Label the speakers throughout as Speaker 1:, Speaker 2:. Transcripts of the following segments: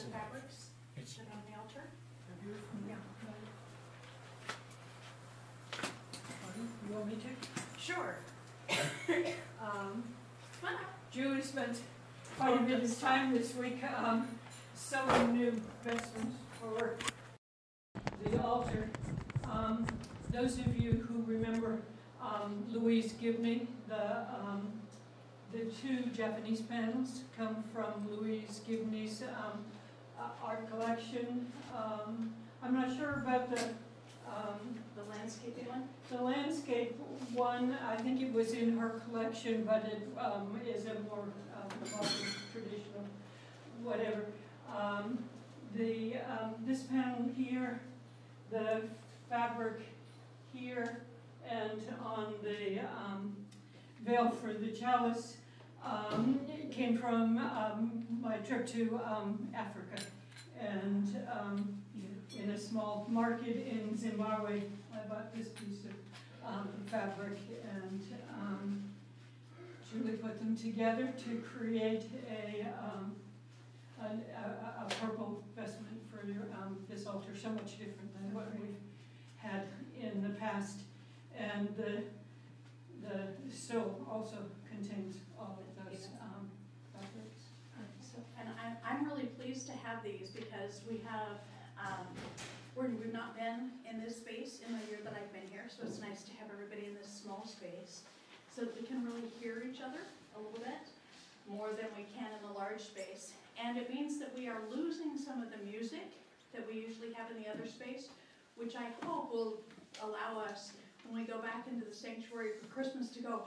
Speaker 1: the fabrics that are on the altar. Yeah.
Speaker 2: You want me to?
Speaker 1: Sure.
Speaker 2: Julie spent quite a bit of time this week sewing new vestments for the altar. Those of you who remember Louise Gibney, the two Japanese panels come from Louise Gibney's art collection. I'm not sure about the
Speaker 1: landscaping one?
Speaker 2: The landscape one, I think it was in her collection, but it is a more modern, traditional, whatever. This panel here, the fabric here, and on the veil for the chalice came from my trip to Africa. And in a small market in Zimbabwe, I bought this piece of fabric, and Julie put them together to create a purple vestment for this altar, so much different than what we've had in the past. And the sew also contains all of those fabrics.
Speaker 1: And I'm really pleased to have these because we have, we've not been in this space in the year that I've been here, so it's nice to have everybody in this small space so that we can really hear each other a little bit more than we can in the large space. And it means that we are losing some of the music that we usually have in the other space, which I hope will allow us, when we go back into the sanctuary for Christmas, to go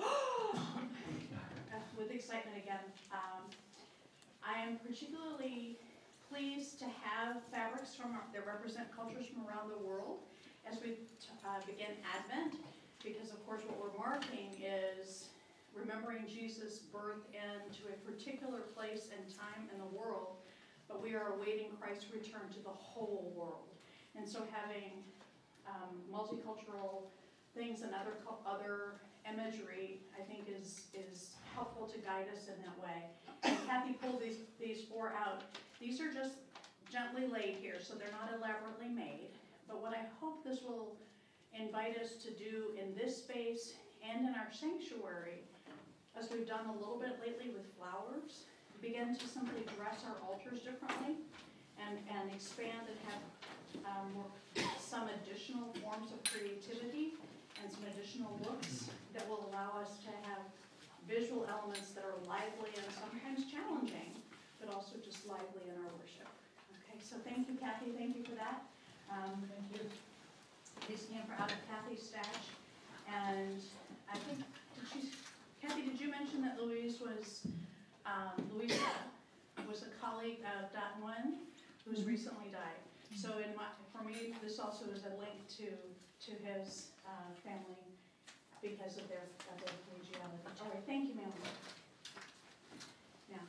Speaker 1: with excitement again. I am particularly pleased to have fabrics that represent cultures from around the world as we begin Advent, because of course what we're marking is remembering Jesus' birth into a particular place and time in the world, but we are awaiting Christ's return to the whole world. And so having multicultural things and other imagery, I think is helpful to guide us in that way. And Kathy pulled these four out. These are just gently laid here, so they're not elaborately made. But what I hope this will invite us to do in this space and in our sanctuary, as we've done a little bit lately with flowers, begin to simply dress our altars differently and expand and have some additional forms of creativity and some additional looks that will allow us to have visual elements that are lively and sometimes challenging, but also just lively in our worship. Okay, so thank you, Kathy. Thank you for that.
Speaker 2: Thank you.
Speaker 1: These came out of Kathy's stash, and I think, Kathy, did you mention that Louisa was a colleague of Dot Nguyen, who's recently died? So for me, this also is a link to his family because of their collegiality. All right, thank you, ma'am. Now.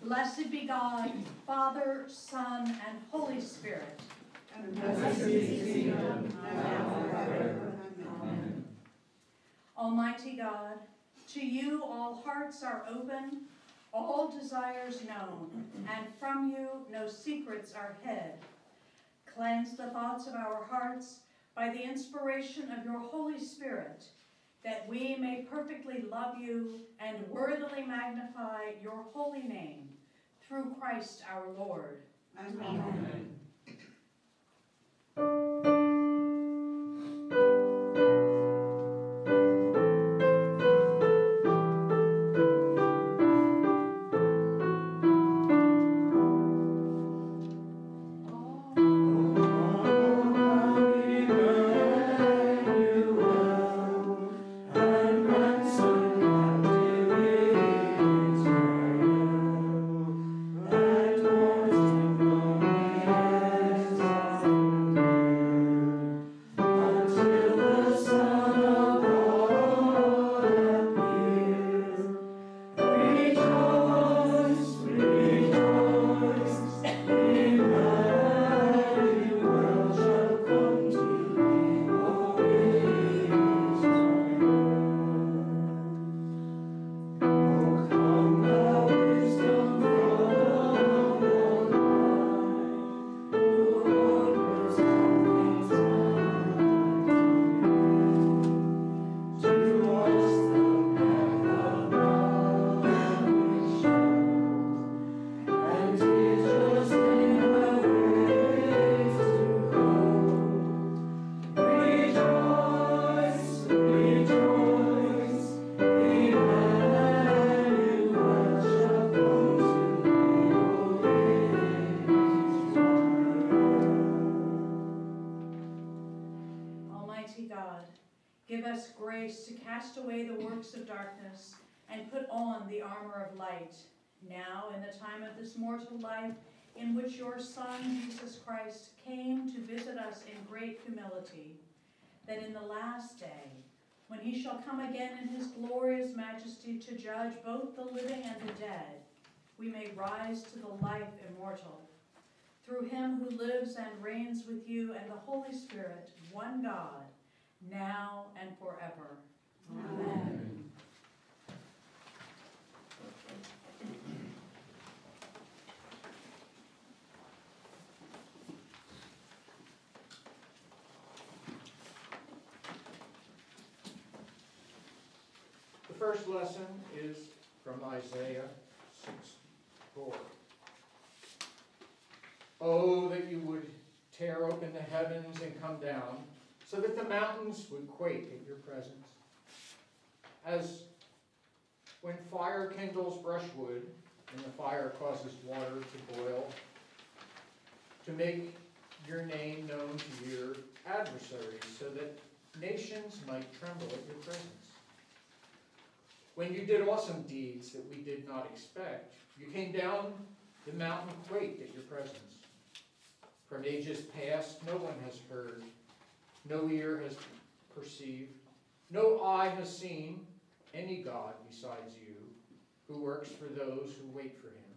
Speaker 1: Blessed be God, Father, Son, and Holy Spirit.
Speaker 3: And blessed be his kingdom, now and forever. Amen.
Speaker 1: Almighty God, to you all hearts are open, all desires known, and from you no secrets are hid. Cleanse the thoughts of our hearts by the inspiration of your Holy Spirit, that we may perfectly love you and worthily magnify your holy name, through Christ our Lord.
Speaker 3: Amen.
Speaker 1: Give us grace to cast away the works of darkness and put on the armor of light, now in the time of this mortal life in which your Son, Jesus Christ, came to visit us in great humility, that in the last day, when he shall come again in his glorious majesty to judge both the living and the dead, we may rise to the life immortal. Through him who lives and reigns with you and the Holy Spirit, one God, now and forever.
Speaker 3: Amen.
Speaker 4: The first lesson is from Isaiah 6:4. Oh, that you would tear open the heavens and come down, so that the mountains would quake at your presence. As when fire kindles brushwood, and the fire causes water to boil, to make your name known to your adversaries, so that nations might tremble at your presence. When you did awesome deeds that we did not expect, you came down, the mountain quaked at your presence. From ages past, no one has heard, no ear has perceived, no eye has seen any God besides you, who works for those who wait for him.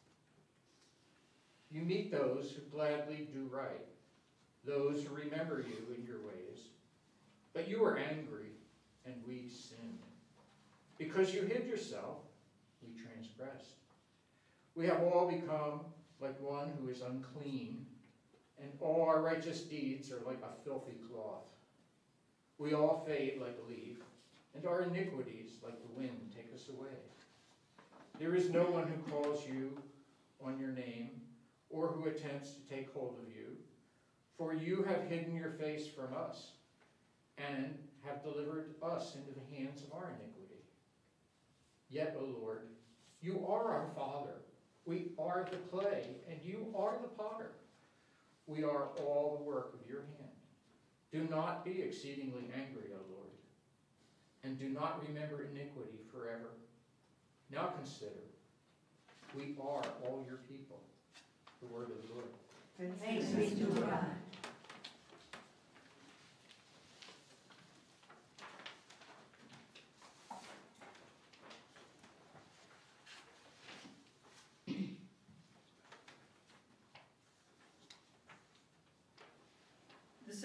Speaker 4: You meet those who gladly do right, those who remember you in your ways. But you were angry, and we sinned. Because you hid yourself, we transgressed. We have all become like one who is unclean, and all our righteous deeds are like a filthy cloth. We all fade like a leaf, and our iniquities, like the wind, take us away. There is no one who calls you on your name, or who attempts to take hold of you. For you have hidden your face from us, and have delivered us into the hands of our iniquity. Yet, O Lord, you are our Father. We are the clay, and you are the potter. We are all the work of your hand. Do not be exceedingly angry, O Lord, and do not remember iniquity forever. Now consider, we are all your people. The word of the Lord.
Speaker 1: Thanks be to God.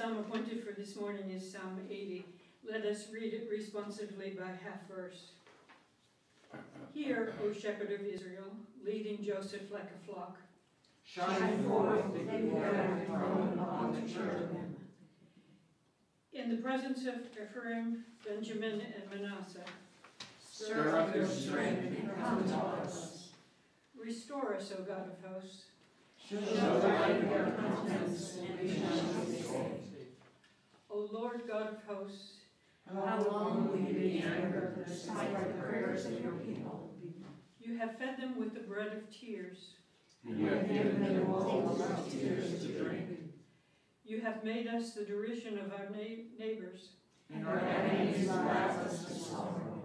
Speaker 2: psalm appointed for this morning is Psalm 80. Let us read it responsively by half verse. Hear, O shepherd of Israel, leading Joseph like a flock.
Speaker 3: Shine forth the glory thrown upon the cherubim.
Speaker 2: In the presence of Ephraim, Benjamin, and Manasseh,
Speaker 3: Stir up your strength and come to us.
Speaker 2: restore us, O God of hosts.
Speaker 3: Show the light of your countenance, and we shall be saved.
Speaker 2: O Lord God of hosts,
Speaker 3: How long will you be angered despite the prayers of your people?
Speaker 2: you have fed them with the bread of tears.
Speaker 3: You have given them bowls of tears to drink,
Speaker 2: You have made us the derision of our neighbors.
Speaker 3: and our enemies laugh us to sorrow.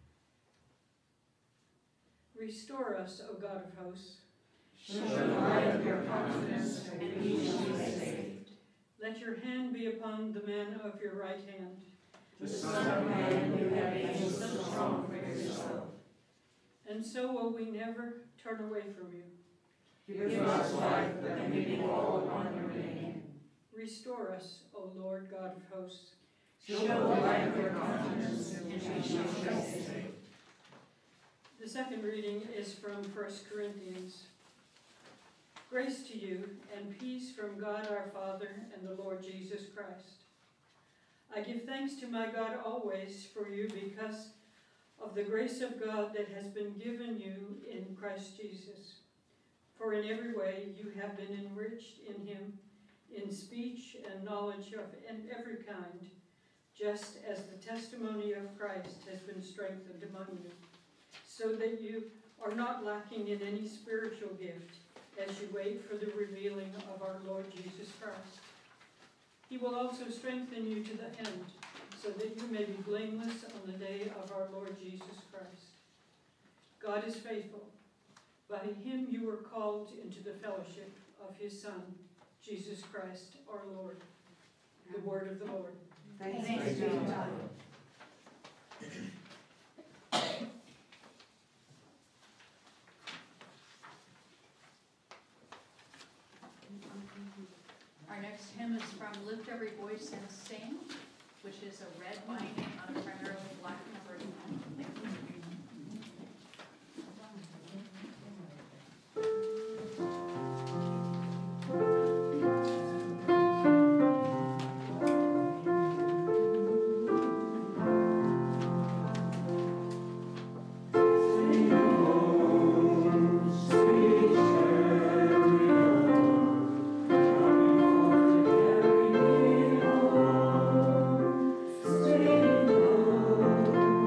Speaker 2: Restore us, O God of hosts.
Speaker 3: Show the light of your countenance, and we shall be saved.
Speaker 2: Let your hand be upon the man of your right hand.
Speaker 3: The Son of Man you have made so strong for yourself.
Speaker 2: And so will we never turn away from you.
Speaker 3: Give us life that we may call upon your name.
Speaker 2: Restore us, O Lord God of hosts.
Speaker 3: Show the light of your countenance, and we shall be saved.
Speaker 2: The second reading is from 1 Corinthians. Grace to you and peace from God our Father and the Lord Jesus Christ. I give thanks to my God always for you because of the grace of God that has been given you in Christ Jesus. For in every way you have been enriched in him, in speech and knowledge of every kind, just as the testimony of Christ has been strengthened among you, so that you are not lacking in any spiritual gift as you wait for the revealing of our Lord Jesus Christ. He will also strengthen you to the end, so that you may be blameless on the day of our Lord Jesus Christ. God is faithful. By him you were called into the fellowship of his Son, Jesus Christ our Lord. The word of the Lord.
Speaker 3: Thanks be to God.
Speaker 1: Our next hymn is from Lift Every Voice and Sing, which is a red binding on a primarily black numbering.
Speaker 3: Stay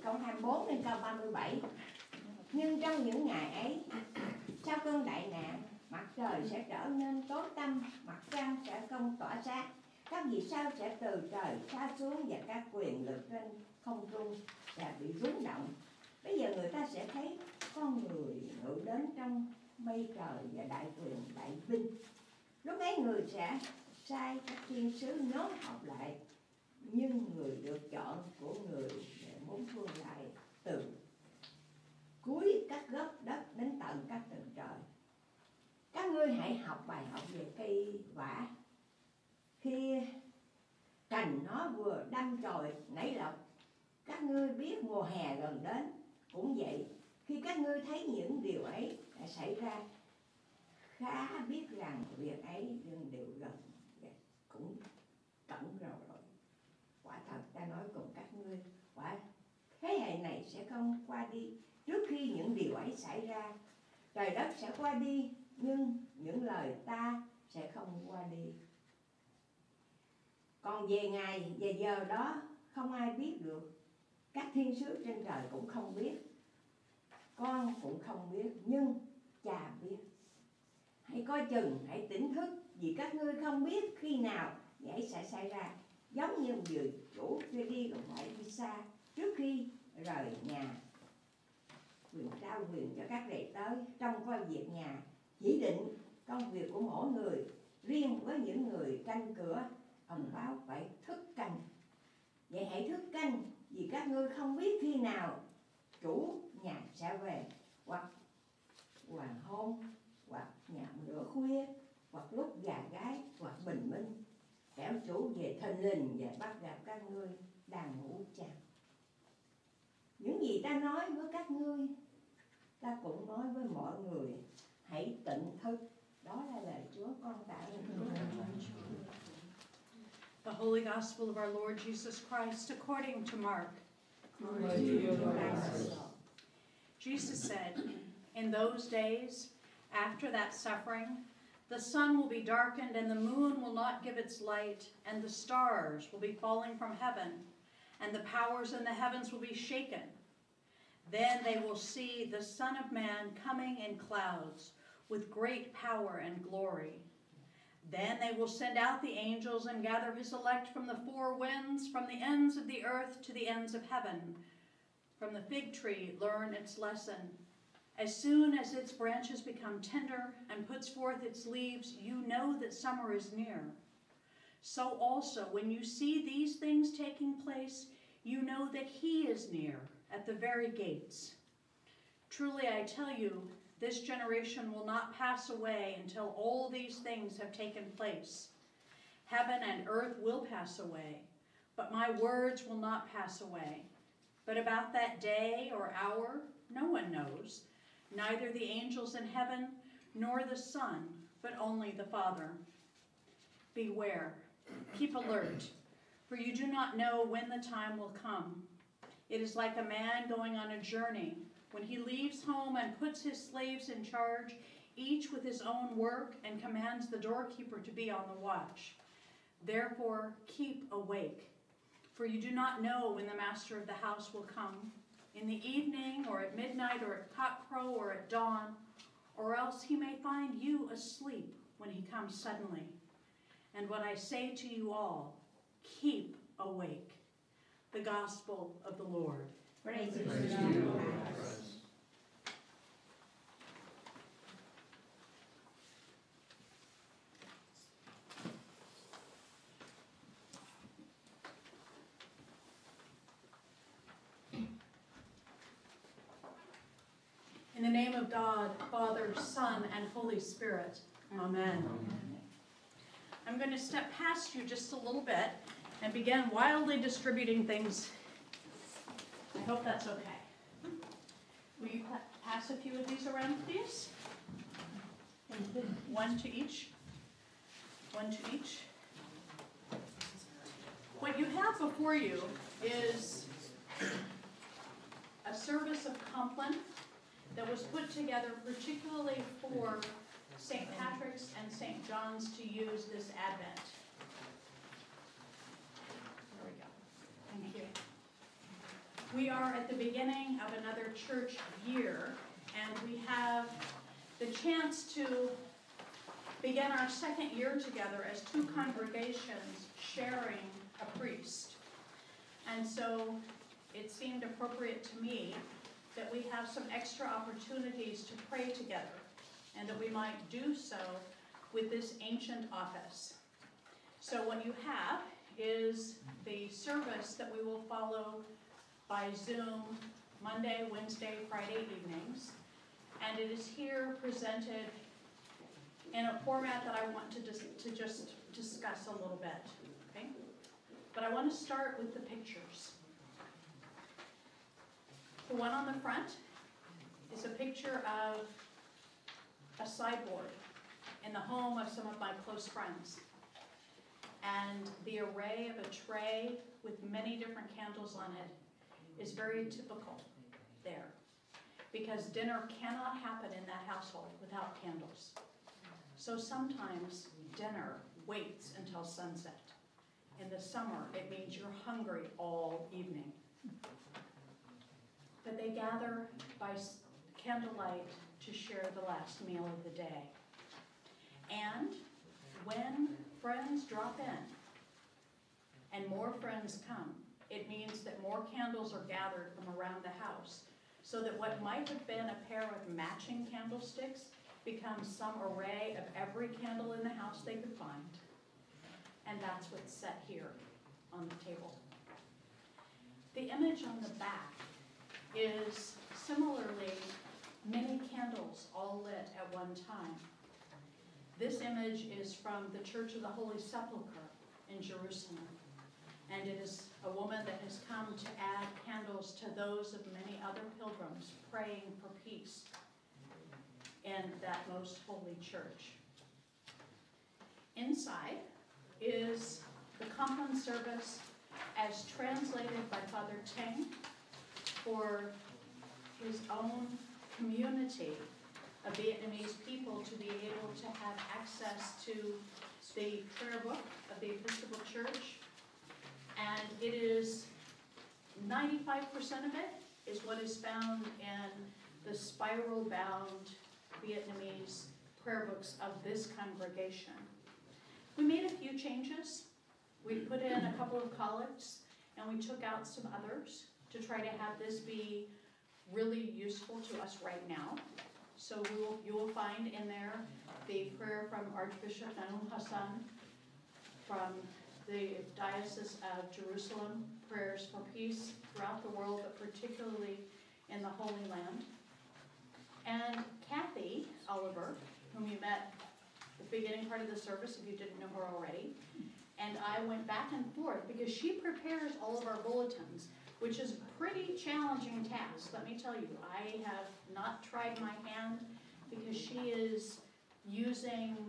Speaker 3: câu 24 đến câu 37. Nhưng trong những ngày ấy, sau cơn đại nạn, mặt trời sẽ trở nên tối tăm, mặt trăng sẽ không tỏa sáng, các vì sao sẽ từ trời xa xuống và các quyền lực trên không trung sẽ bị rung động. Bây giờ người ta sẽ thấy con người ngự đến trong mây trời và đại quyền đại vinh. Lúc ấy người sẽ sai các thiên sứ nhóm họp lại, nhưng người được chọn của người để muốn phương lại từ cuối các góc đất đến tận các tầng trời. Các ngươi hãy học bài học về cây vả. Khi cành nó vừa đâm chồi nảy lộc, các ngươi biết mùa hè gần đến. Cũng vậy, khi các ngươi thấy những điều ấy đã xảy ra, khá biết rằng việc ấy đừng đều gần và cũng cận rồi. Quả thật ta nói cùng các ngươi, quả thế hệ này sẽ không qua đi trước khi những điều ấy xảy ra. Trời đất sẽ qua đi, nhưng những lời ta sẽ không qua đi. Còn về ngày và giờ đó không ai biết được, các thiên sứ trên trời cũng không biết, con cũng không biết, nhưng Cha biết. Hãy coi chừng, hãy tỉnh thức, vì các ngươi không biết khi nào vậy sẽ xảy ra. Giống như người chủ chưa đi còn phải đi xa trước khi rời nhà. Quyền trao quyền cho các đệ tới trong coi việc nhà, chỉ định công việc của mỗi người. Riêng với những người canh cửa, ông báo phải thức canh. Vậy hãy thức canh, vì các ngươi không biết khi nào chủ nhà sẽ về, hoặc hoàng hôn, hoặc nhạo nửa khuya, hoặc lúc già gái, hoặc bình minh. Kẻo chủ về thình lình và bắt gặp các ngươi đang ngủ chăng. Những gì ta nói với các ngươi, ta cũng nói với mọi người, hãy tỉnh thức. Đó là lời Chúa, con tạ ơn Chúa.
Speaker 1: The Holy Gospel of our Lord Jesus Christ according to Mark.
Speaker 2: Glory to you, Lord Christ.
Speaker 1: Jesus said, "In those days, after that suffering, the sun will be darkened and the moon will not give its light, and the stars will be falling from heaven, and the powers in the heavens will be shaken. Then they will see the Son of Man coming in clouds with great power and glory. Then they will send out the angels and gather his elect from the four winds, from the ends of the earth to the ends of heaven. From the fig tree, learn its lesson. As soon as its branches become tender and puts forth its leaves, you know that summer is near. So also, when you see these things taking place, you know that he is near, at the very gates. Truly, I tell you, this generation will not pass away until all these things have taken place. Heaven and earth will pass away, but my words will not pass away. But about that day or hour, no one knows, neither the angels in heaven nor the Son, but only the Father. Beware, keep alert, for you do not know when the time will come. It is like a man going on a journey, when he leaves home and puts his slaves in charge, each with his own work, and commands the doorkeeper to be on the watch. Therefore, keep awake, for you do not know when the master of the house will come, in the evening, or at midnight, or at cockcrow, or at dawn, or else he may find you asleep when he comes suddenly. And what I say to you all, keep awake." The Gospel of the Lord.
Speaker 3: Praise
Speaker 2: Praise
Speaker 3: be
Speaker 2: to
Speaker 3: to
Speaker 2: you,
Speaker 3: God.
Speaker 1: In the name of God, Father, Son, and Holy Spirit. Amen. I'm going to step past you just a little bit and begin wildly distributing things. I hope that's okay. Will you pass a few of these around, please? One to each. One to each. What you have before you is a service of Compline that was put together particularly for St. Patrick's and St. John's to use this Advent. There we go. Thank you. We are at the beginning of another church year, and we have the chance to begin our second year together as two congregations sharing a priest. And so it seemed appropriate to me that we have some extra opportunities to pray together, and that we might do so with this ancient office. So what you have is the service that we will follow by Zoom Monday, Wednesday, Friday evenings. And it is here presented in a format that I want to just discuss a little bit, okay? But I want to start with the pictures. The one on the front is a picture of a sideboard in the home of some of my close friends. And the array of a tray with many different candles on it is very typical there, because dinner cannot happen in that household without candles. So sometimes dinner waits until sunset. In the summer, it means you're hungry all evening. But they gather by candlelight to share the last meal of the day. And when friends drop in and more friends come, it means that more candles are gathered from around the house, so that what might have been a pair of matching candlesticks becomes some array of every candle in the house they could find. And that's what's set here on the table. The image on the back is similarly many candles all lit at one time. This image is from the Church of the Holy Sepulchre in Jerusalem. And it is a woman that has come to add candles to those of many other pilgrims praying for peace in that most holy church. Inside is the Compline service as translated by Father Teng for his own community of Vietnamese people to be able to have access to the prayer book of the Episcopal Church. And it is 95% of it is what is found in the spiral-bound Vietnamese prayer books of this congregation. We made a few changes. We put in a couple of collects, and we took out some others to try to have this be really useful to us right now. So you will find in there the prayer from Archbishop Nanum Hassan from the Diocese of Jerusalem, prayers for peace throughout the world, but particularly in the Holy Land. And Kathy Oliver, whom you met at the beginning part of the service, if you didn't know her already, and I went back and forth because she prepares all of our bulletins, which is a pretty challenging task, let me tell you. I have not tried my hand because she is using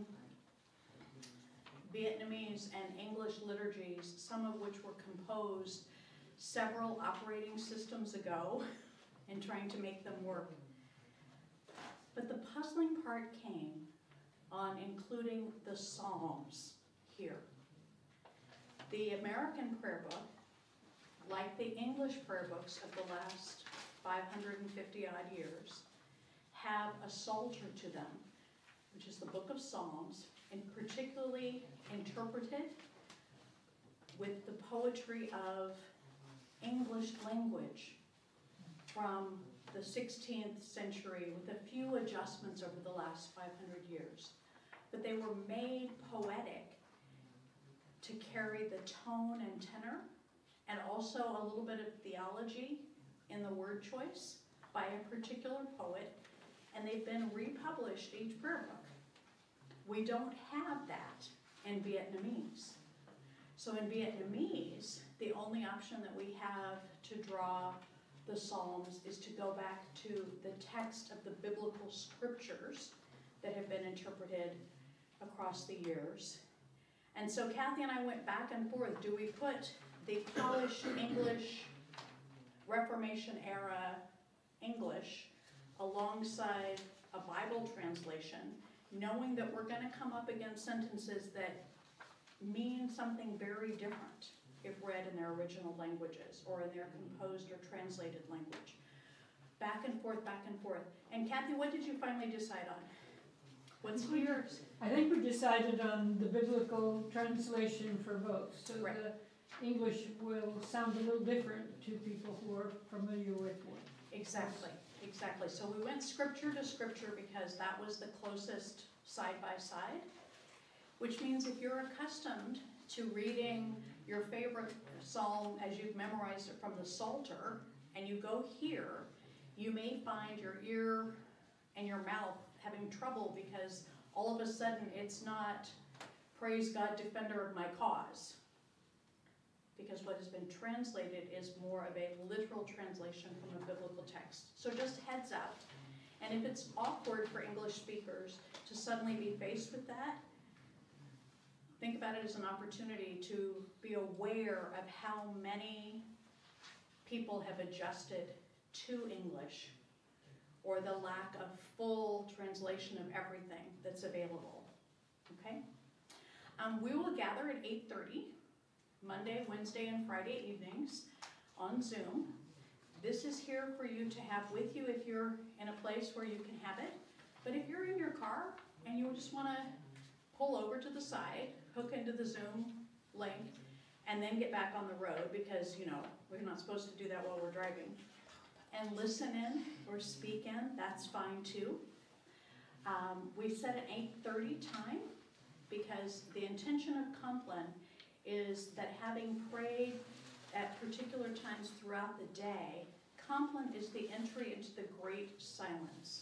Speaker 1: Vietnamese and English liturgies, some of which were composed several operating systems ago, and trying to make them work. But the puzzling part came on including the Psalms here. The American prayer book, like the English prayer books of the last 550 odd years, have a psalter to them, which is the book of Psalms, and particularly interpreted with the poetry of English language from the 16th century, with a few adjustments over the last 500 years. But they were made poetic to carry the tone and tenor, and also a little bit of theology in the word choice by a particular poet, and they've been republished, each prayer book. We don't have that in Vietnamese. So in Vietnamese, the only option that we have to draw the Psalms is to go back to the text of the biblical scriptures that have been interpreted across the years. And so Kathy and I went back and forth. Do we put the polished English, Reformation era English alongside a Bible translation, knowing that we're going to come up against sentences that mean something very different if read in their original languages or in their composed or translated language. Back and forth, back and forth. And Kathy, what did you finally decide on? What's yours?
Speaker 2: I think we decided on the biblical translation for both, so
Speaker 1: Right.
Speaker 2: the English will sound a little different to people who are familiar with one.
Speaker 1: Exactly, exactly. So we went scripture to scripture because that was the closest side by side, which means if you're accustomed to reading your favorite psalm as you've memorized it from the Psalter, and you go here, you may find your ear and your mouth having trouble because all of a sudden it's not, praise God, defender of my cause. Because what has been translated is more of a literal translation from a biblical text. So just heads up. And if it's awkward for English speakers to suddenly be faced with that, think about it as an opportunity to be aware of how many people have adjusted to English or the lack of full translation of everything that's available. Okay? We will gather at 8:30. Monday, Wednesday, and Friday evenings on Zoom. This is here for you to have with you if you're in a place where you can have it. But if you're in your car and you just want to pull over to the side, hook into the Zoom link, and then get back on the road because, you know, we're not supposed to do that while we're driving, and listen in or speak in, that's fine too. We set an 8:30 time because the intention of Compline is that having prayed at particular times throughout the day, Compline is the entry into the great silence.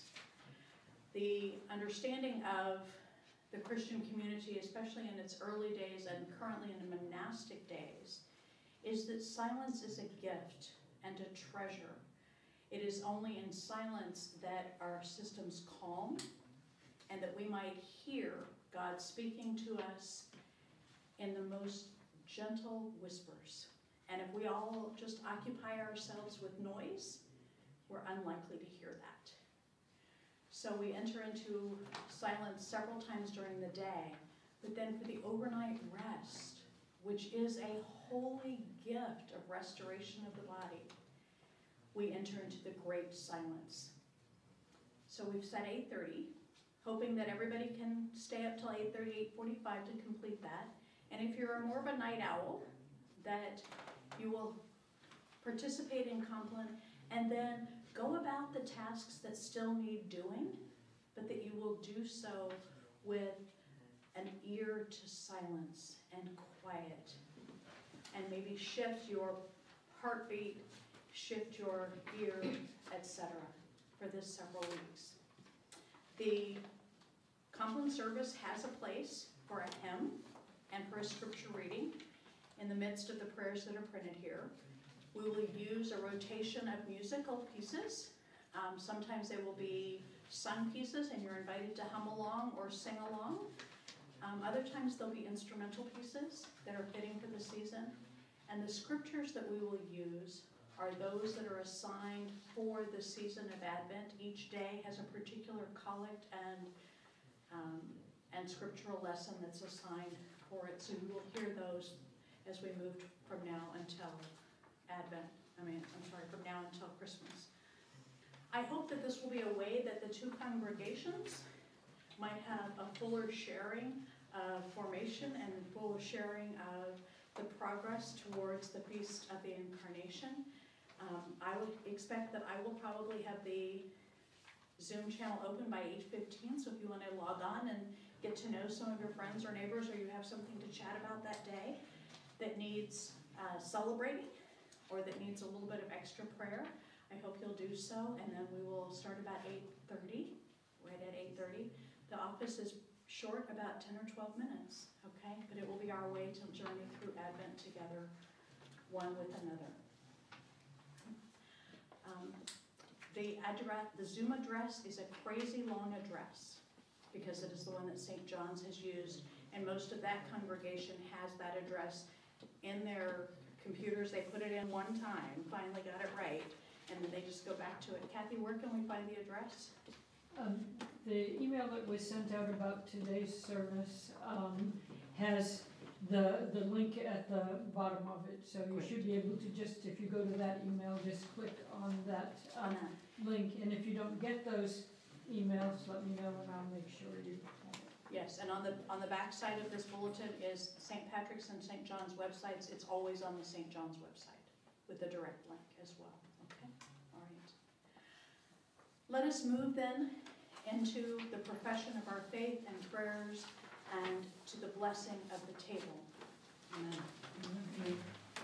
Speaker 1: The understanding of the Christian community, especially in its early days and currently in the monastic days, is that silence is a gift and a treasure. It is only in silence that our systems calm and that we might hear God speaking to us in the most gentle whispers. And if we all just occupy ourselves with noise, we're unlikely to hear that. So we enter into silence several times during the day, but then for the overnight rest, which is a holy gift of restoration of the body, we enter into the great silence. So we've set 8:30, hoping that everybody can stay up till 8:30, 8:45 to complete that. And if you're more of a night owl, that you will participate in Compline and then go about the tasks that still need doing, but that you will do so with an ear to silence and quiet. And maybe shift your heartbeat, shift your ear, etc. for this several weeks. The Compline service has a place for a hymn and for a scripture reading in the midst of the prayers that are printed here. We will use a rotation of musical pieces. Sometimes they will be sung pieces and you're invited to hum along or sing along. Other times they'll be instrumental pieces that are fitting for the season. And the scriptures that we will use are those that are assigned for the season of Advent. Each day has a particular collect and scriptural lesson that's assigned for it. So you will hear those as we move from now until from now until Christmas. I hope that this will be a way that the two congregations might have a fuller sharing of formation and fuller sharing of the progress towards the Feast of the Incarnation. I would expect that I will probably have the Zoom channel open by 8:15, so if you want to log on and get to know some of your friends or neighbors, or you have something to chat about that day that needs celebrating or that needs a little bit of extra prayer, I hope you'll do so, and then we will start about 8:30, right at 8:30. The office is short about 10 or 12 minutes, okay? But it will be our way to journey through Advent together, one with another. The Zoom address is a crazy long address because it is the one that St. John's has used, and most of that congregation has that address in their computers. They put it in one time, finally got it right, and then they just go back to it. Kathy, where can we find the address?
Speaker 2: The email that was sent out about today's service has the link at the bottom of it. So you should be able to just, if you go to that email, just click on that
Speaker 1: On that.
Speaker 2: link. And if you don't get those emails, let me know and I'll make sure you have it.
Speaker 1: Yes, and on the back side of this bulletin is St. Patrick's and St. John's websites. It's always on the St. John's website with a direct link as well. Okay, all right. Let us move then into the profession of our faith and prayers and to the blessing of the table. Amen.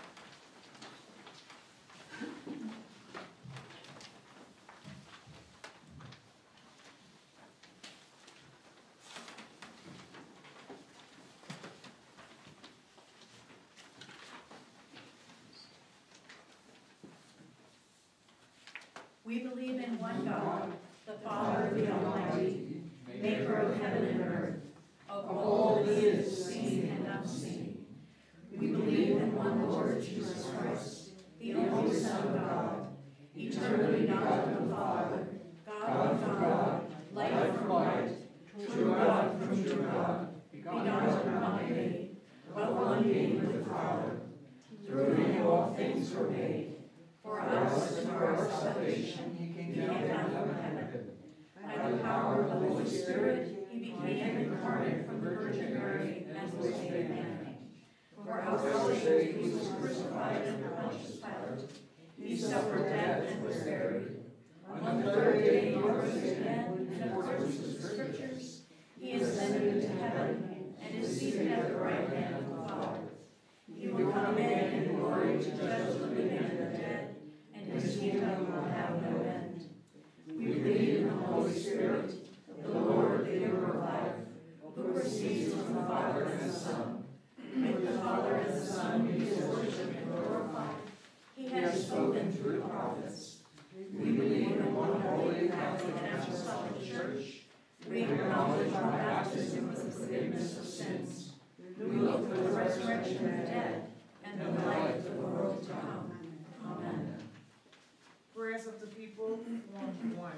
Speaker 1: We believe in one God, the Father, the Almighty, maker of heaven and earth, of all that is seen and unseen. We believe in one Lord Jesus Christ, the only Son of God, eternally God from the Father, God from God, light from light, true God from true God, begotten and not made, but one being with the Father. Through him all things were made. For us and for our salvation, he came down from heaven. By the power of the Holy Spirit, he became incarnate from the Virgin Mary and was made man. For our sake, he was crucified under Pontius Pilate. He suffered death and was buried. On the third day, he rose again, in accordance with the Scriptures. He ascended into heaven and is seated at the right hand of the Father. He will come again in glory to judge the living and the dead, and his kingdom will have no end. We believe in the Holy Spirit, the Lord, the giver of life, who proceeds from the Father and the Son. With the Father and the Son he is worshipped and glorified. He has spoken through the prophets. We believe in one holy Catholic and Apostolic Church. We acknowledge our baptism with the forgiveness of sins. We look for the resurrection of the dead and the life of the world to come. Amen.
Speaker 5: Prayers of the people, Form 1.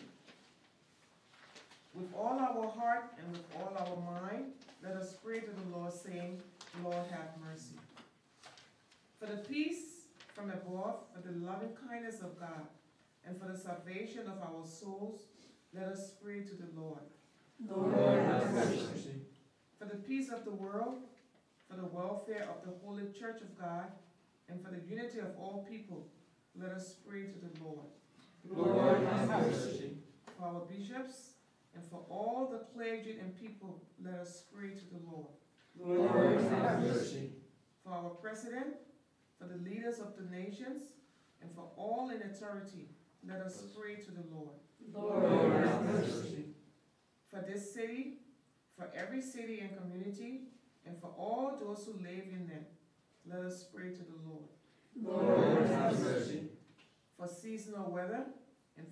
Speaker 5: With all our heart and with all our mind, let us pray to the Lord, saying, Lord, have mercy. For the peace from above, for the loving kindness of God, and for the salvation of our souls, let us pray to the Lord.
Speaker 1: Lord, have mercy.
Speaker 5: For the peace of the world, for the welfare of the Holy Church of God, and for the unity of all people, let us pray to the Lord.
Speaker 1: Lord, have mercy.
Speaker 5: For our bishops, and for all the clergy and people, let us pray to the Lord.
Speaker 1: Lord, have mercy.
Speaker 5: For our president, for the leaders of the nations, and for all in authority, let us pray to the Lord.
Speaker 1: Lord, have mercy.
Speaker 5: For this city, for every city and community, and for all those who live in them, let us pray to the Lord.
Speaker 1: Lord, have mercy.
Speaker 5: For seasonal weather, and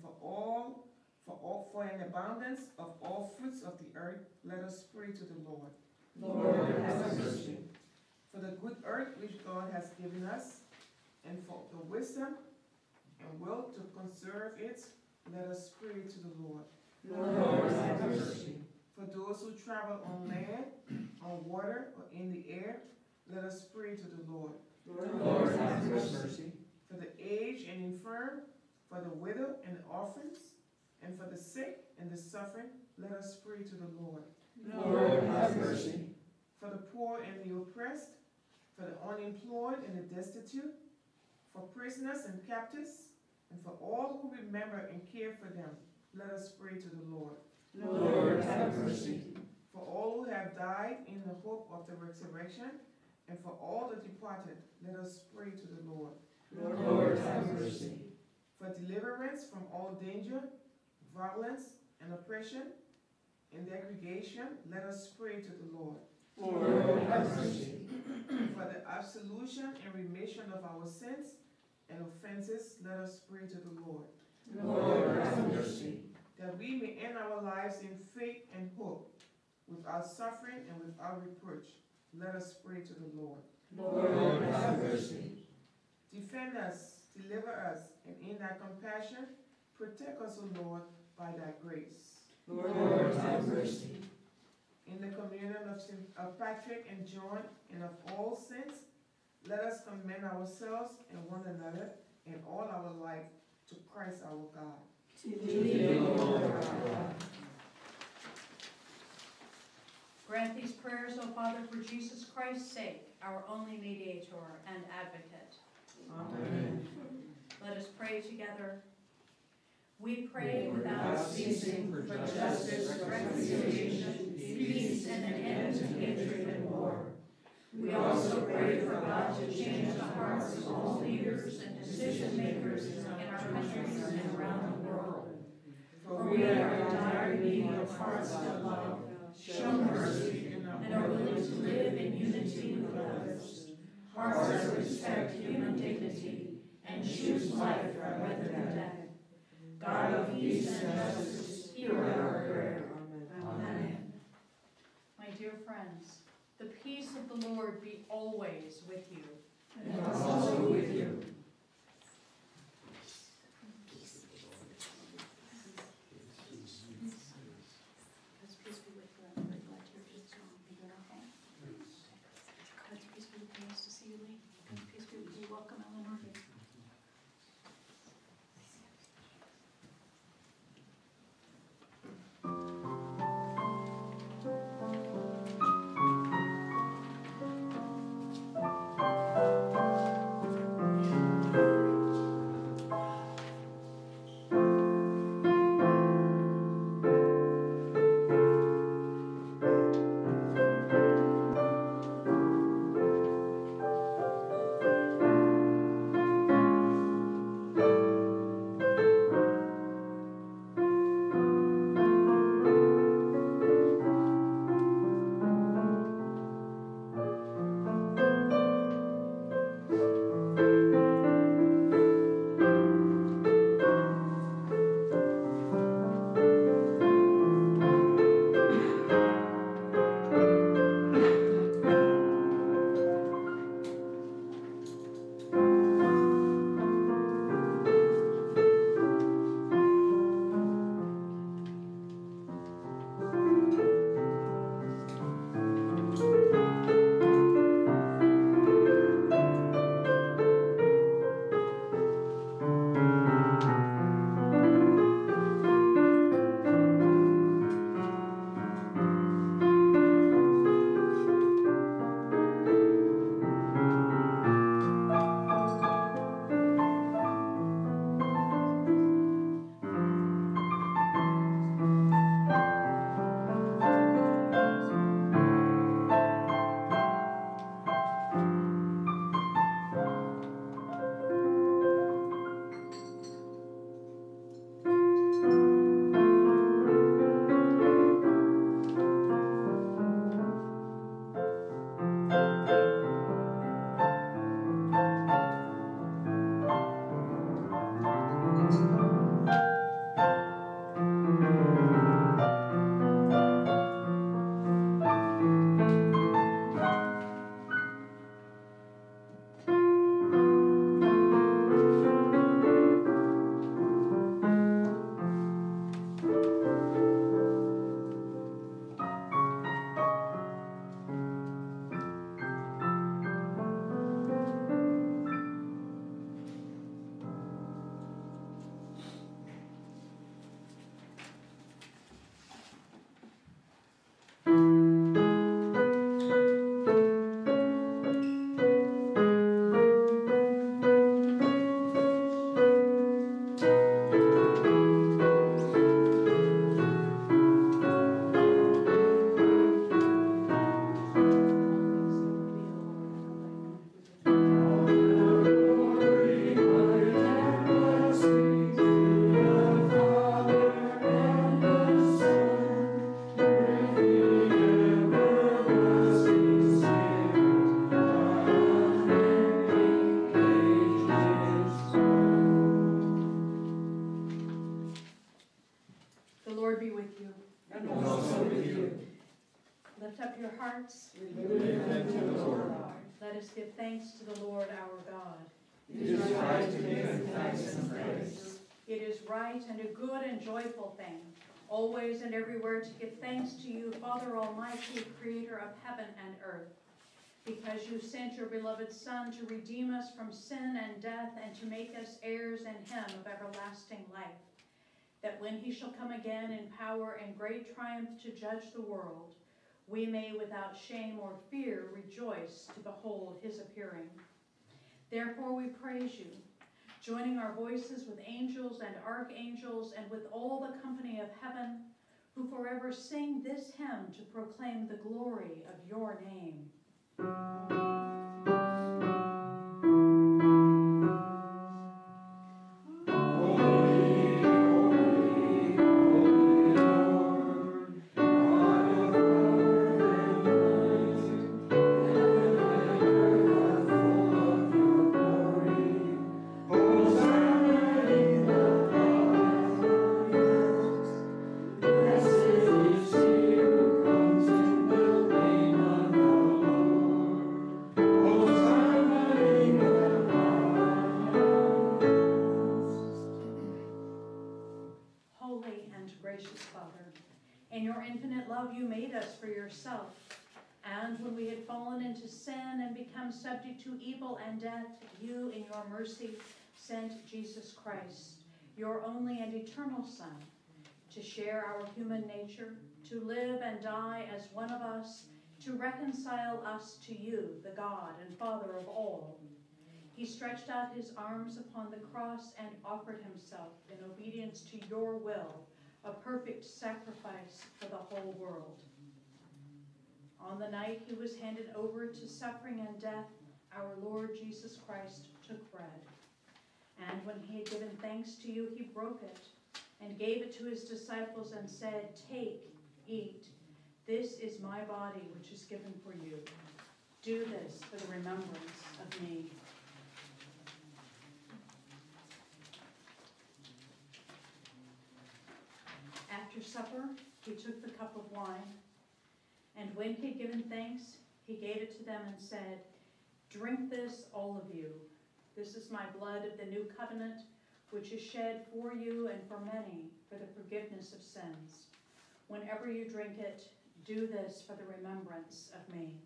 Speaker 5: for an abundance of all fruits of the earth, let us pray to the Lord.
Speaker 1: Lord, have mercy.
Speaker 5: For the good earth which God has given us, and for the wisdom and will to conserve it, let us pray to the Lord.
Speaker 1: Lord, have mercy.
Speaker 5: For those who travel on land, on water, or in the air, let us pray to the Lord.
Speaker 1: Lord, have mercy.
Speaker 5: For the aged and infirm, for the widow and the orphans, and for the sick and the suffering, let us pray to the Lord.
Speaker 1: Lord, have mercy.
Speaker 5: For the poor and the oppressed, for the unemployed and the destitute, for prisoners and captives, and for all who remember and care for them, let us pray to the Lord.
Speaker 1: Lord, have mercy.
Speaker 5: For all who have died in the hope of the resurrection, and for all the departed, let us pray to the Lord.
Speaker 1: Lord, have mercy.
Speaker 5: For deliverance from all danger, violence, and oppression, and degradation, let us pray to the Lord.
Speaker 1: Lord, have mercy.
Speaker 5: For the absolution and remission of our sins and offenses, let us pray to the Lord.
Speaker 1: Lord, have mercy.
Speaker 5: That we may end our lives in faith and hope, without suffering and without reproach, let us pray to the Lord.
Speaker 1: Lord, have mercy.
Speaker 5: Defend us, deliver us, and in thy compassion, protect us, O Lord, by thy grace.
Speaker 1: Lord, have mercy.
Speaker 5: In the communion of Patrick and John and of all saints, Let us commend ourselves and one another in all our life to Christ our God.
Speaker 1: Grant these prayers, O Father, for Jesus Christ's sake, our only mediator and advocate.
Speaker 5: Amen.
Speaker 1: Let us pray together. We pray without ceasing for justice, reconciliation, peace, and an end to hatred and war. We also pray for God to change the hearts of all leaders and decision makers in our countries and around the world. For we are in dire need of hearts that love, show mercy, and are willing to live in unity with others. Hearts that respect human dignity and choose life rather than death. God of peace and justice, hear our prayer. Amen. My dear friends, the peace of the Lord be always with you.
Speaker 2: And also with you.
Speaker 1: God's peace be with you. I'm very glad to hear you song. Be good at home. God's peace be with you. Nice to see you, Lee. God's peace be with you. Welcome, Eleanor. hearts. Let us give thanks to the Lord our God.
Speaker 2: It is right to give him thanks and praise.
Speaker 1: It is right and a good and joyful thing, always and everywhere to give thanks to you, Father Almighty, creator of heaven and earth. because you sent your beloved Son to redeem us from sin and death and to make us heirs in him of everlasting life, that when he shall come again in power and great triumph to judge the world, we may without shame or fear rejoice to behold his appearing. Therefore we praise you, joining our voices with angels and archangels and with all the company of heaven, who forever sing this hymn to proclaim the glory of your name. In your infinite love, you made us for yourself. And when we had fallen into sin and become subject to evil and death, you, in your mercy, sent Jesus Christ, your only and eternal Son, to share our human nature, to live and die as one of us, to reconcile us to you, the God and Father of all. He stretched out his arms upon the cross and offered himself in obedience to your will, a perfect sacrifice for the whole world. On the night he was handed over to suffering and death, our Lord Jesus Christ took bread. And when he had given thanks to you, he broke it and gave it to his disciples and said, "Take, eat. This is my body, which is given for you. Do this for the remembrance of me." After supper, he took the cup of wine, and when he had given thanks, he gave it to them and said, "Drink this, all of you. This is my blood of the new covenant, which is shed for you and for many for the forgiveness of sins. Whenever you drink it, do this for the remembrance of me."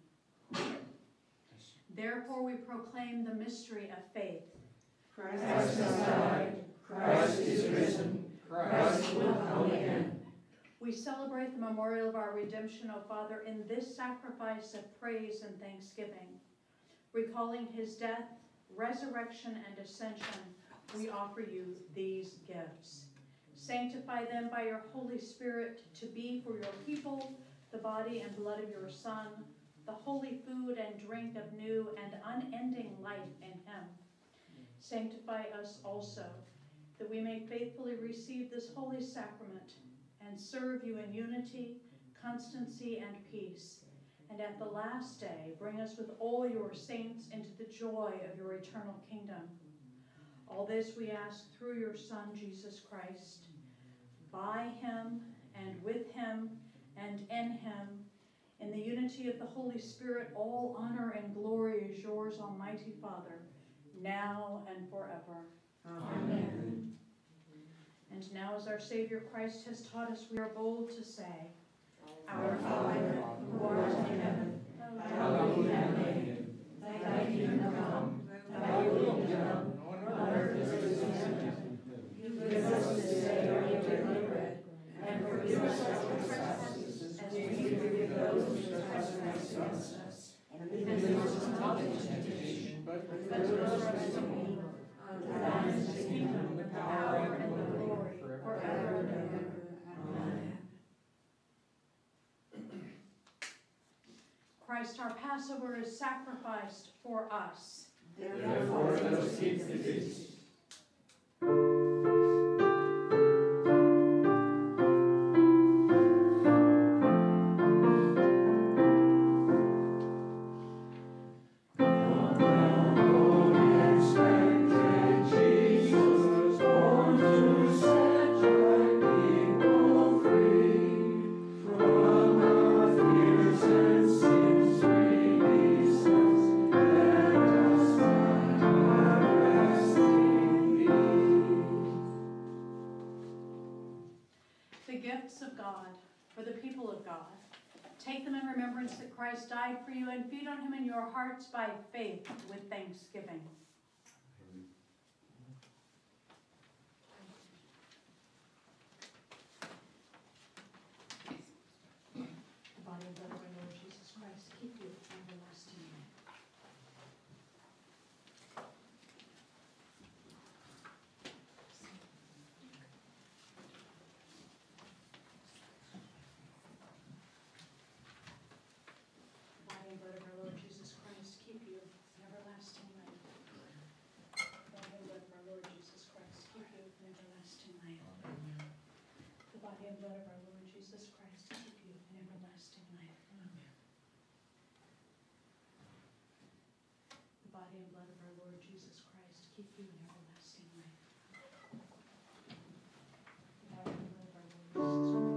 Speaker 1: Therefore we proclaim the mystery of faith.
Speaker 3: Christ has died, Christ is risen, Christ will come again.
Speaker 1: We celebrate the memorial of our redemption, O Father, in this sacrifice of praise and thanksgiving. Recalling his death, resurrection, and ascension, we offer you these gifts. Sanctify them by your Holy Spirit to be for your people the body and blood of your Son, the holy food and drink of new and unending life in him. Sanctify us also, that we may faithfully receive this holy sacrament and serve you in unity, constancy, and peace. And at the last day, bring us with all your saints into the joy of your eternal kingdom. All this we ask through your Son, Jesus Christ. By him, and with him, and in him, in the unity of the Holy Spirit, all honor and glory is yours, Almighty Father, now and forever.
Speaker 3: Amen.
Speaker 1: And now, as our Savior Christ has taught us, we are bold to say,
Speaker 3: Our Father, who art in heaven, hallowed be thy name. Thy kingdom come, thy will be done, on earth as it is in heaven. Give us this day our daily bread, and forgive us our trespasses, as we forgive those who trespass against us. And lead us not into temptation, but deliver us from evil. For thine is the kingdom, the power, and the glory, forever and ever. Amen.
Speaker 1: Christ our Passover is sacrificed for us.
Speaker 3: Therefore, let us keep the feast.
Speaker 1: The gifts of God for the people of God. Take them in remembrance that Christ died for you, and feed on him in your hearts by faith with thanksgiving. The body and blood of our Lord Jesus Christ keep you everlasting life. The body and blood of our Lord Jesus Christ keep you in everlasting life. The body and blood of our Lord Jesus Christ keep you in everlasting life. The body and blood of our Lord Jesus Christ keep you in everlasting life. The body and blood of our Lord Jesus Christ keep you in everlasting life. The body and blood of our Lord Jesus Christ keep you in everlasting life.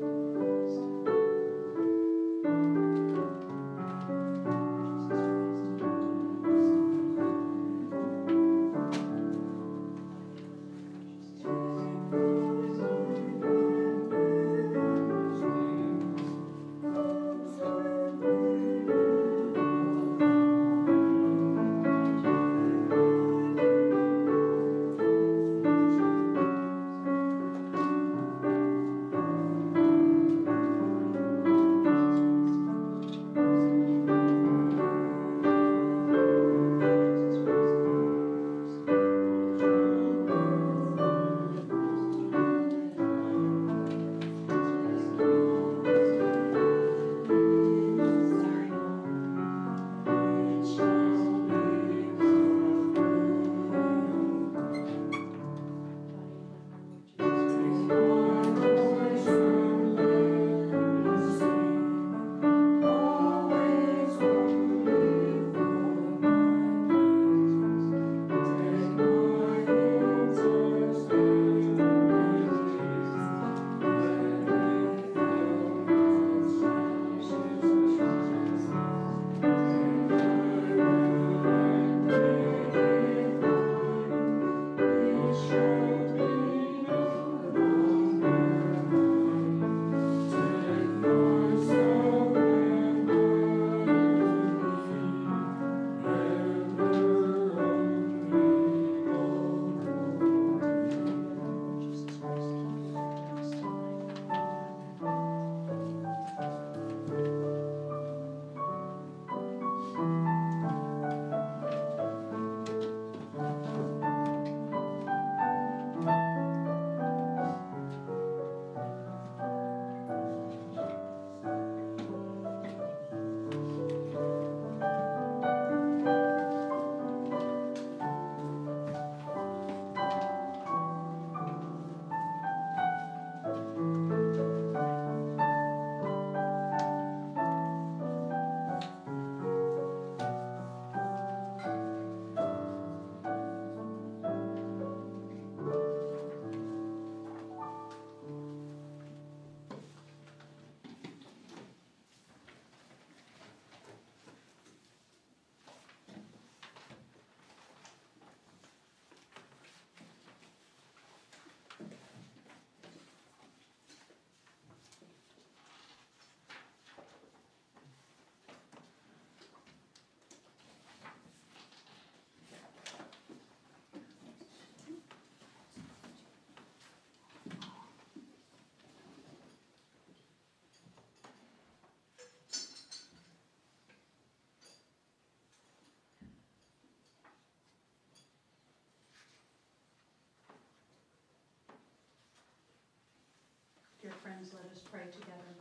Speaker 1: Dear friends, let us pray together.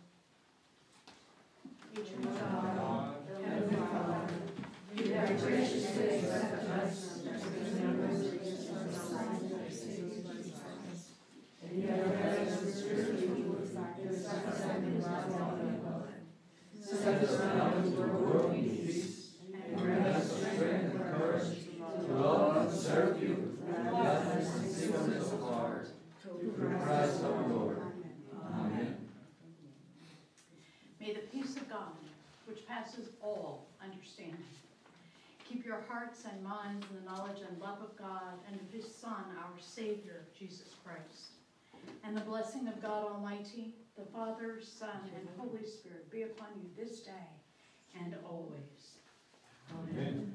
Speaker 1: Eternal God, Heavenly Father, you very graciously accept us as members of your Son's and your presence spiritually the Son and God. Set us now into the world in peace, and grant us strength and courage to love and serve you with gladness and singleness of heart. Through Christ our Lord. Amen. May the peace of God, which passes all understanding, keep your hearts and minds in the knowledge and love of God and of his Son, our Savior, Jesus Christ. And the blessing of God Almighty, the Father, Son, and Holy Spirit be upon you this day and always. Amen.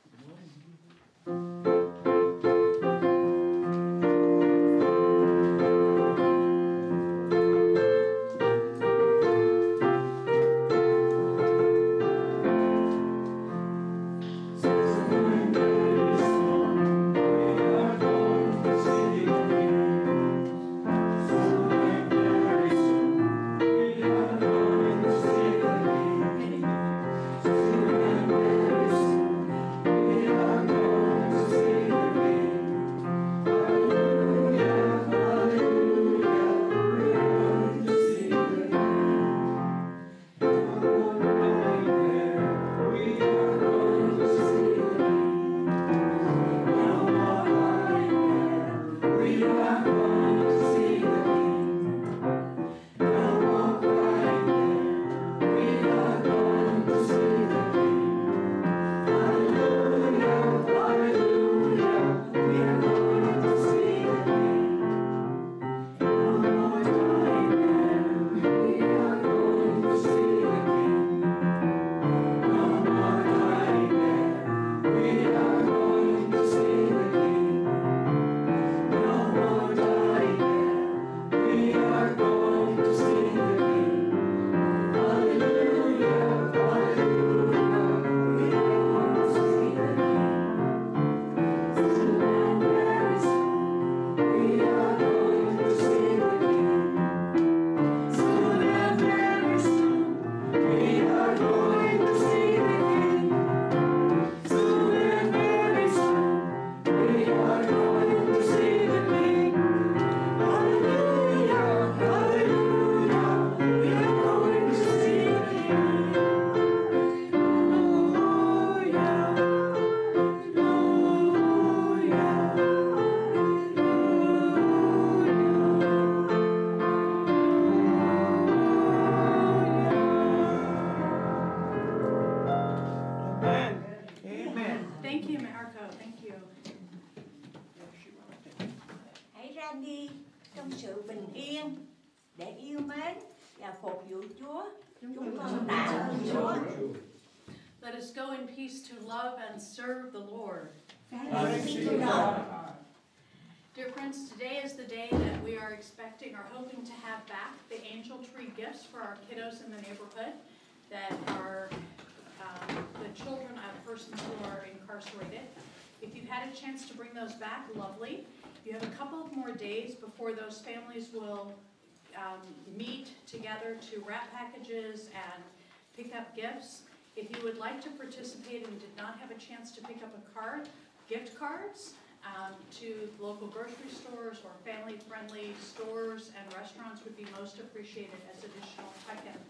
Speaker 1: Thank you, Marco. Thank you.
Speaker 3: Hãy ra đi trong sự bình yên để yêu mến và phục vụ Chúa. Chúng con tạ ơn Chúa.
Speaker 1: Let us go in peace to love and serve the Lord.
Speaker 3: Thanks be to God.
Speaker 1: Dear friends, today is the day that we are expecting or hoping to have back the angel tree gifts for our kiddos in the neighborhood that are the children of persons who are incarcerated. If you've had a chance to bring those back, lovely. You have a couple of more days before those families will meet together to wrap packages and pick up gifts. If you would like to participate and did not have a chance to pick up a card, gift cards to local grocery stores or family-friendly stores and restaurants would be most appreciated as additional check-ins.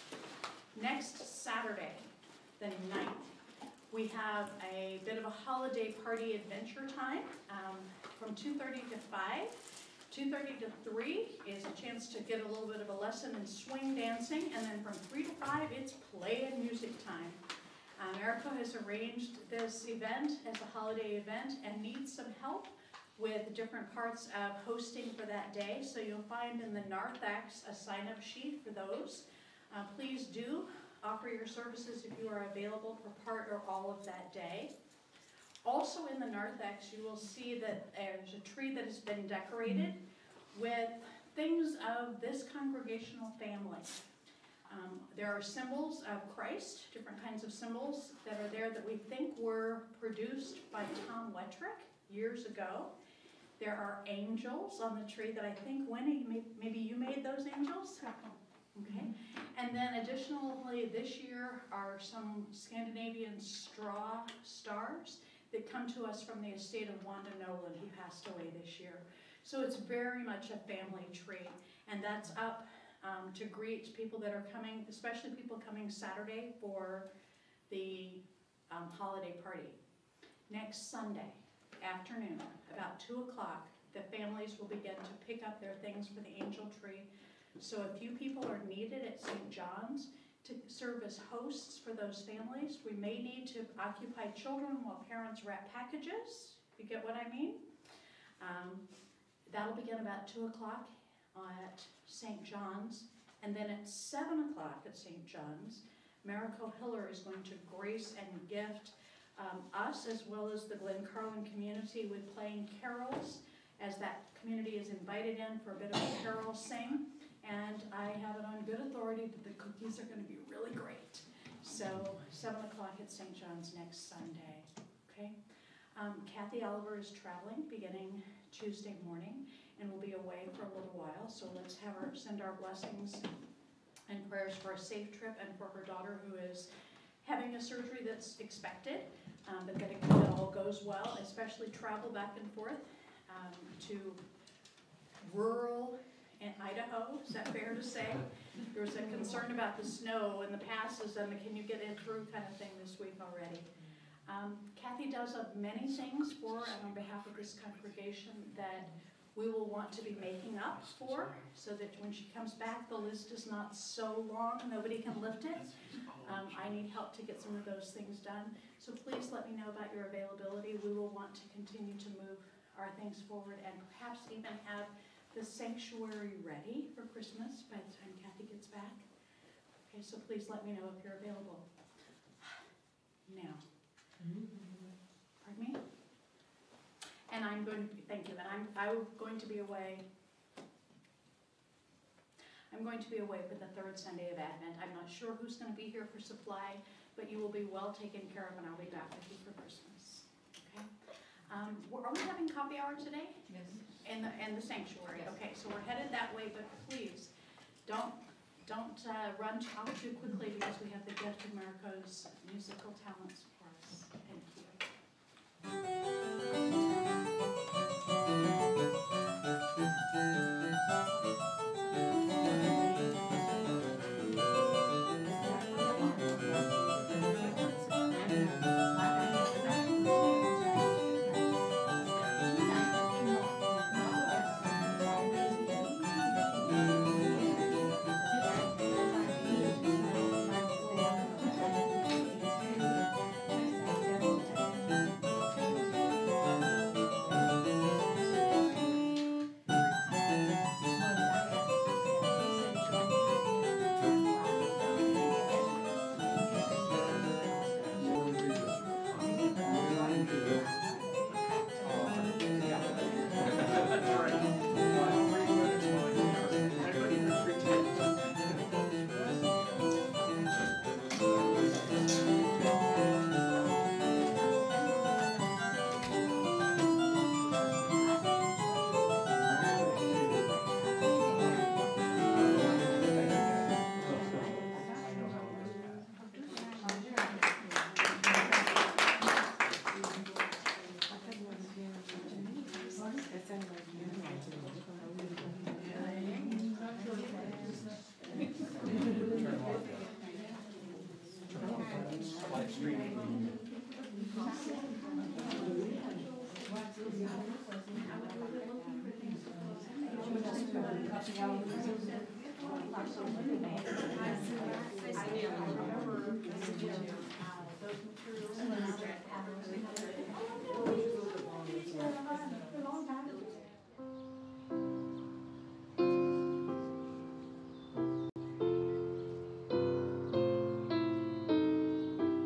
Speaker 1: Next Saturday, the 9th, we have a bit of a holiday party adventure time from 2:30 to 5. 2:30 to 3 is a chance to get a little bit of a lesson in swing dancing, and then from 3 to 5, it's play and music time. Erica has arranged this event as a holiday event and needs some help with different parts of hosting for that day, so you'll find in the narthex a sign-up sheet for those. Please do offer your services if you are available for part or all of that day. Also in the narthex, you will see that there's a tree that has been decorated with things of this congregational family. There are symbols of Christ, different kinds of symbols that are there that we think were produced by Tom Wettrick years ago. There are angels on the tree that I think, Winnie, maybe you made those angels? Okay. And then additionally, this year are some Scandinavian straw stars that come to us from the estate of Wanda Nolan, who passed away this year. So it's very much a family tree, and that's up to greet people that are coming, especially people coming Saturday for the holiday party. Next Sunday afternoon, about 2 o'clock, the families will begin to pick up their things for the angel tree. So a few people are needed at St. John's to serve as hosts for those families. We may need to occupy children while parents wrap packages, if you get what I mean. That'll begin about 2 o'clock. at St. John's. And then at 7 o'clock at St. John's, Mariko Hiller is going to grace and gift us as well as the Glen Carlin community with playing carols, as that community is invited in for a bit of a carol sing. And I have it on good authority that the cookies are going to be really great. So 7 o'clock at St. John's next Sunday, okay? Kathy Oliver is traveling beginning Tuesday morning and will be away for a little while. So let's have her send our blessings and prayers for a safe trip and for her daughter who is having a surgery that's expected, but that it all goes well, especially travel back and forth to rural in Idaho. Is that fair to say? There was a concern about the snow and the passes and the can you get in through kind of thing this week already. Kathy does many things for and on behalf of this congregation that we will want to be making up for, so that when she comes back, the list is not so long, nobody can lift it. I need help to get some of those things done. So please let me know about your availability. We will want to continue to move our things forward and perhaps even have the sanctuary ready for Christmas by the time Kathy gets back. Okay, so please let me know if you're available. Now, pardon me? And I'm going to, thank you, and I'm going to be away. I'm going to be away for the third Sunday of Advent. I'm not sure who's going to be here for supply, but you will be well taken care of, and I'll be back with you for Christmas. Okay? Are we having coffee hour today?
Speaker 2: Yes.
Speaker 1: In the sanctuary.
Speaker 2: Yes.
Speaker 1: Okay, so we're headed that way, but please don't run out too quickly because we have the gift of Mariko's musical talents for us. Thank you.